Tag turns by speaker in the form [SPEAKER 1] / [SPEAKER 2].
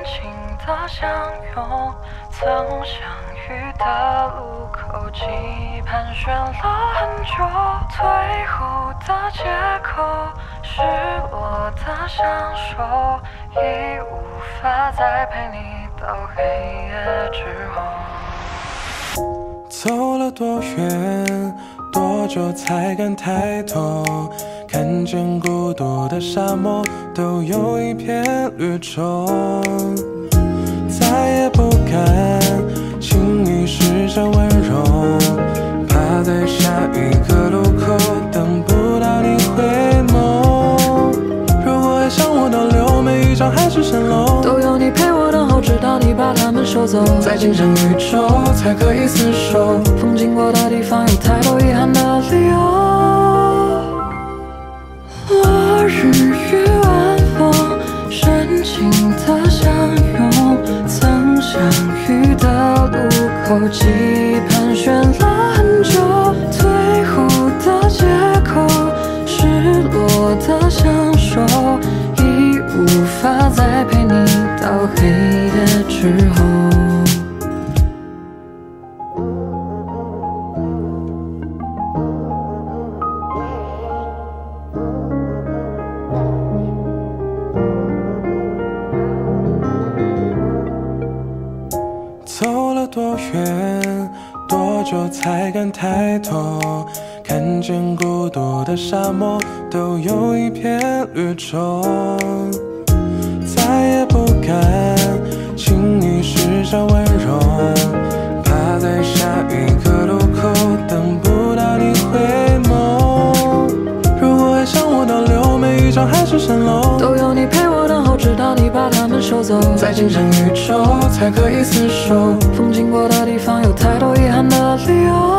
[SPEAKER 1] 情的相拥，曾相遇的路口，记忆盘旋了很久，退后的借口，失落的相守，已无法再陪你到黑夜之后。
[SPEAKER 2] 走了多远，多久才敢抬头？看见孤独的沙漠，都有一片绿洲。再也不敢轻易施展温柔，怕在下一个路口等不到你回眸。如果爱像我倒流，每一张海市蜃楼
[SPEAKER 1] 都有你陪我等候，直到你把它们收走。
[SPEAKER 2] 在今生宇宙才可以厮守，
[SPEAKER 1] 风经过的地方有太多遗憾的理由。落日与晚风，深情的相拥，曾相遇的路口，记忆盘旋了很久，退后的借口，失落的相守，已无法再陪你到黑夜之后。
[SPEAKER 2] 走了多远，多久才敢抬头？看见孤独的沙漠，都有一片绿洲。再也不敢轻易施展温柔，怕在下一个路口等不到你回眸。如果爱像我倒流，每一张海市蜃楼
[SPEAKER 1] 都有你陪我等候，直到你把它们收走。
[SPEAKER 2] 在今生宇宙才可以厮守，
[SPEAKER 1] 风经过的地方有太多遗憾的理由。